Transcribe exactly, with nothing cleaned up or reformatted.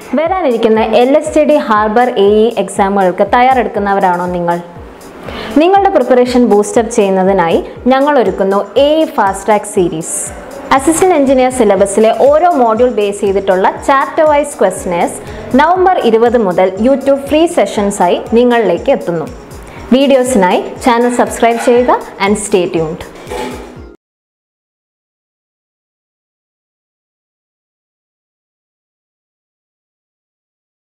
വരാനിരിക്കുന്ന L S G D HARBOUR A E എക്സാമുകൾക്ക് തയ്യാറെടുക്കുന്നവരാണോ നിങ്ങൾ? നിങ്ങളുടെ പ്രിപ്പറേഷൻ ബൂസ്റ്റപ്പ് ചെയ്യുന്നതിനായി ഞങ്ങൾ ഒരുക്കുന്നു A E FASTTRACK series. Assistant engineer സിലബസിലെ ഓരോ മോഡ്യൂൾ ബേസ് ചെയ്തിട്ടുള്ള ചാപ്റ്റർ വൈസ് ക്വസ്റ്റ്യൻസ് നവംബർ ഇരുപത് മുതൽ യൂട്യൂബ് ഫ്രീ സെഷൻസായി നിങ്ങളിലേക്ക് എത്തുന്നു. വീഡിയോസിനായി ചാനൽ സബ്സ്ക്രൈബ് ചെയ്യുക ആൻഡ് സ്റ്റേ ട്യൂൺഡ്.